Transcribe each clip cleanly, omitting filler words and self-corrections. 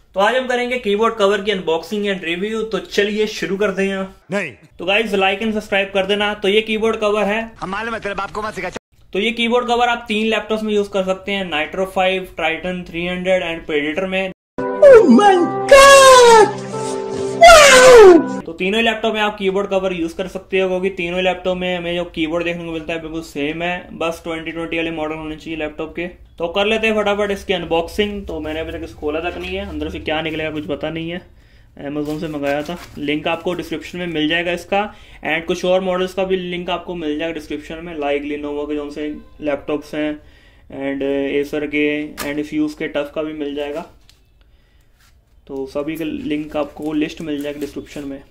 तो आज हम करेंगे कीबोर्ड कवर की अनबॉक्सिंग एंड रिव्यू। तो चलिए शुरू करते हैं। नहीं तो गाइस लाइक एंड सब्सक्राइब कर देना। तो ये कीबोर्ड कवर है, हमारे मतलब आपको मत सिखा। तो ये कीबोर्ड कवर आप 3 लैपटॉप्स में यूज कर सकते हैं, नाइट्रो 5, ट्राइटन 300 एंड प्रेडेटर में। Oh my God! Wow! तो तीनों लैपटॉप में आप कीबोर्ड कवर यूज कर सकते हो, क्योंकि तीनों लैपटॉप में हमें जो कीबोर्ड देखने को मिलता है बिल्कुल सेम है, बस 2020 वाले मॉडल होने चाहिए लैपटॉप के। तो कर लेते हैं फटाफट इसकी अनबॉक्सिंग। तो मैंने अभी तक इसको खोला तक नहीं है, अंदर से क्या निकलेगा कुछ पता नहीं है। अमेजोन से मंगाया था, लिंक आपको डिस्क्रिप्शन में मिल जाएगा इसका, एंड कुछ और मॉडल्स का भी लिंक आपको मिल जाएगा डिस्क्रिप्शन में, लाइक लिनोवो के जो से लैपटॉप्स हैं एंड एसर के एंड फ्यूज के टफ का भी मिल जाएगा। तो सभी का लिंक आपको लिस्ट मिल जाएगी डिस्क्रिप्शन में।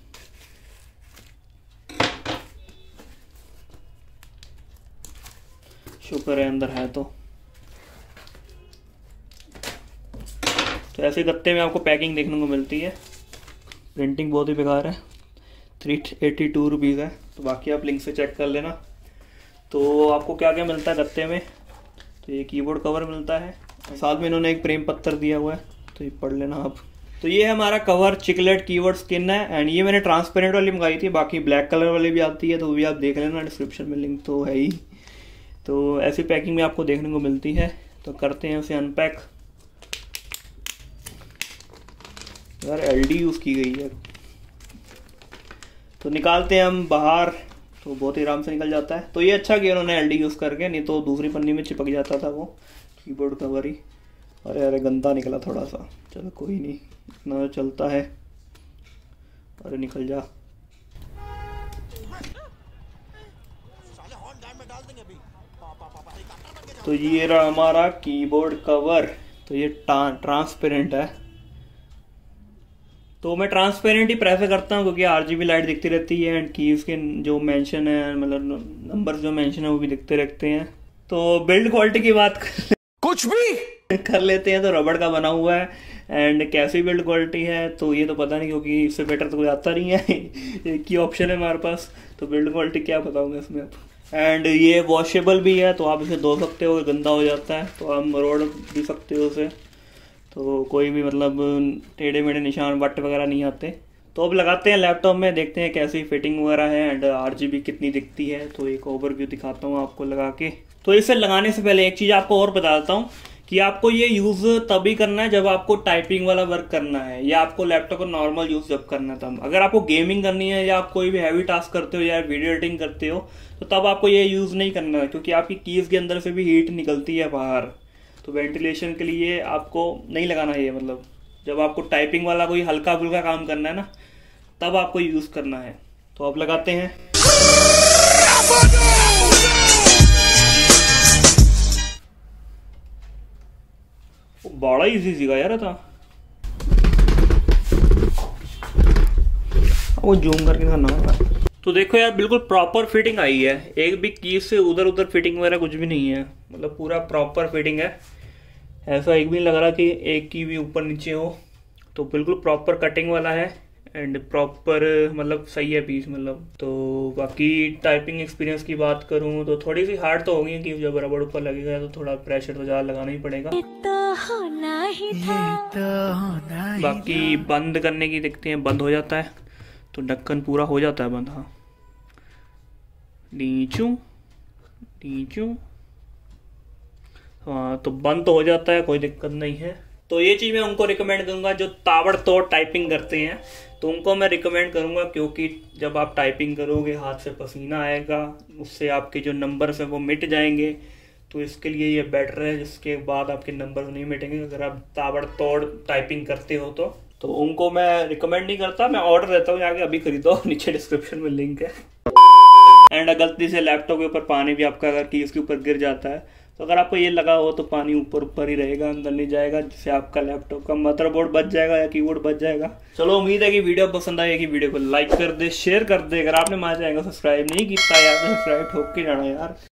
शुक्र है अंदर है। तो ऐसे गत्ते में आपको पैकिंग देखने को मिलती है। प्रिंटिंग बहुत ही बेकार है, 382 रुपीज़ है। तो बाकी आप लिंक से चेक कर लेना। तो आपको क्या क्या मिलता है गत्ते में, तो ये कीबोर्ड कवर मिलता है, साथ में इन्होंने एक प्रेम पत्र दिया हुआ है, तो ये पढ़ लेना आप। तो ये हमारा कवर चिकलेट कीबोर्ड स्किन है, एंड ये मैंने ट्रांसपेरेंट वाली मंगाई थी, बाकी ब्लैक कलर वाली भी आती है, तो वो भी आप देख लेना, डिस्क्रिप्शन में लिंक तो है ही। तो ऐसी पैकिंग में आपको देखने को मिलती है। तो करते हैं उसे अनपैक। यार एलडी यूज़ की गई है, तो निकालते हैं हम बाहर, तो बहुत ही आराम से निकल जाता है। तो ये अच्छा किया उन्होंने एलडी यूज़ करके, नहीं तो दूसरी पन्नी में चिपक जाता था वो कीबोर्ड कवर ही। अरे अरे गंदा निकला थोड़ा सा, चलो कोई नहीं, इतना चलता है। अरे निकल जा। तो ये रहा हमारा कीबोर्ड कवर। तो ये ट्रांसपेरेंट है, तो मैं ट्रांसपेरेंट ही प्रेफर करता हूँ, क्योंकि आरजीबी लाइट दिखती रहती है एंड कीज के जो मेंशन है, मतलब नंबर जो मेंशन है वो भी दिखते रहते हैं। तो बिल्ड क्वालिटी की बात कुछ भी कर लेते हैं। तो रबड़ का बना हुआ है, एंड कैसी बिल्ड क्वालिटी है तो ये तो पता नहीं, क्योंकि इससे बेटर तो कोई आता नहीं है। एक ही ऑप्शन है हमारे पास, तो बिल्ड क्वालिटी क्या बताऊंगा इसमें आप। एंड ये वॉशेबल भी है, तो आप इसे धो सकते हो, गंदा हो जाता है तो हम रोड भी सकते हो उसे, तो कोई भी मतलब टेढ़े मेढ़े निशान वट वगैरह नहीं आते। तो अब लगाते हैं लैपटॉप में, देखते हैं कैसी फिटिंग वगैरह है एंड आरजीबी कितनी दिखती है। तो एक ओवरव्यू दिखाता हूँ आपको लगा के। तो इसे लगाने से पहले एक चीज़ आपको और बता देता हूँ कि आपको ये यूज़ तभी करना है जब आपको टाइपिंग वाला वर्क करना है, या आपको लैपटॉप का नॉर्मल यूज़ जब करना है तब। अगर आपको गेमिंग करनी है या आप कोई भी हैवी टास्क करते हो या वीडियो एडिटिंग करते हो, तो तब आपको ये यूज़ नहीं करना है, क्योंकि आपकी कीज़ के अंदर से भी हीट निकलती है बाहर। तो वेंटिलेशन के लिए आपको नहीं लगाना है ये, मतलब जब आपको टाइपिंग वाला कोई हल्का फुल्का काम करना है ना, तब आपको यूज़ करना है। तो अब लगाते हैं। बड़ा इजी सीखा यार था, वो जूम करके दिखाना होगा। तो देखो यार बिल्कुल प्रॉपर फिटिंग आई है, एक भी कीज से उधर उधर फिटिंग वगैरह कुछ भी नहीं है, मतलब पूरा प्रॉपर फिटिंग है। ऐसा एक भी नहीं लग रहा कि एक की भी ऊपर नीचे हो, तो बिल्कुल प्रॉपर कटिंग वाला है एंड प्रॉपर मतलब सही है पीस मतलब। तो बाकी टाइपिंग एक्सपीरियंस की बात करूं तो थोड़ी सी हार्ड तो होगी, कि जब रबड़ ऊपर लगेगा तो थोड़ा प्रेशर तो ज़्यादा लगाना ही पड़ेगा। बाकी बंद करने की देखते हैं, बंद हो जाता है तो ढक्कन पूरा हो जाता है बंद। हाँ नीचू नीचू, हाँ तो बंद तो हो जाता है, कोई दिक्कत नहीं है। तो ये चीज़ मैं उनको रिकमेंड करूंगा जो ताबड़तोड़ टाइपिंग करते हैं, तो उनको मैं रिकमेंड करूंगा, क्योंकि जब आप टाइपिंग करोगे हाथ से पसीना आएगा, उससे आपके जो नंबर्स हैं वो मिट जाएंगे। तो इसके लिए ये बेटर है, जिसके बाद आपके नंबर नहीं मिटेंगे अगर आप ताबड़तोड़ टाइपिंग करते हो। तो उनको मैं रिकमेंड नहीं करता, मैं ऑर्डर देता हूँ, आगे अभी खरीदो, नीचे डिस्क्रिप्शन में लिंक है। एंड गलती से लैपटॉप के ऊपर पानी भी आपका अगर कीज के ऊपर गिर जाता है, तो अगर आपको ये लगा हो तो पानी ऊपर ऊपर ही रहेगा, अंदर नहीं जाएगा, जिससे आपका लैपटॉप का मदरबोर्ड बच जाएगा या कीबोर्ड बच जाएगा। चलो उम्मीद है कि वीडियो पसंद आएगी, वीडियो को लाइक कर दे, शेयर कर दे। अगर आपने हमारे चैनल को सब्सक्राइब नहीं किया यार तो सब्सक्राइब ठोक के जाना यार।